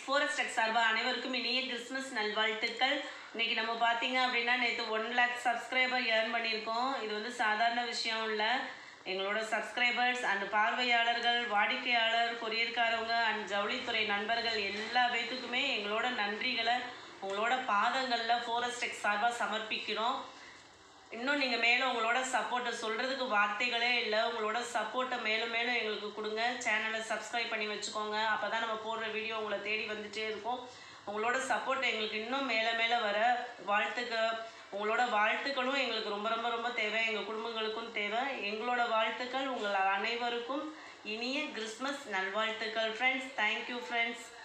Forest tech சார்பாக அனைவருக்கும் இனிய கிறிஸ்மஸ் நல்வாழ்த்துக்கள். இன்றைக்கி நம்ம பார்த்தீங்க அப்படின்னா நேற்று 1 lakh சப்ஸ்கிரைபர் ஏர்ன் பண்ணியிருக்கோம். இது வந்து சாதாரண விஷயம் இல்லை. எங்களோட சப்ஸ்கிரைபர்ஸ் அண்ட் பார்வையாளர்கள், வாடிக்கையாளர், கொரியர்காரவங்க அண்ட் ஜவுளித்துறை நண்பர்கள் எல்லா பேத்துக்குமே எங்களோட நன்றிகளை உங்களோட பாதங்களில் ஃபாரஸ்ட் டெக் சார்பாக சமர்ப்பிக்கிறோம். இன்னும் நீங்கள் மேலும் உங்களோட சப்போர்ட்டை சொல்கிறதுக்கு வார்த்தைகளே இல்லை. உங்களோட சப்போர்ட்டை மேலும் மேலும் எங்களுக்கு கொடுங்க. சேனலை சப்ஸ்கிரைப் பண்ணி வச்சுக்கோங்க. அப்போ தான் நம்ம போடுற வீடியோ உங்களை தேடி வந்துகிட்டே இருக்கும். உங்களோட சப்போர்ட் எங்களுக்கு இன்னும் மேலே மேலே வர உங்களோட வாழ்த்துக்களும் எங்களுக்கு ரொம்ப ரொம்ப ரொம்ப தேவை. எங்கள் குடும்பங்களுக்கும் தேவை. எங்களோட வாழ்த்துக்கள் உங்கள் அனைவருக்கும் இனிய கிறிஸ்மஸ் நல்வாழ்த்துக்கள் ஃப்ரெண்ட்ஸ். Thank you friends.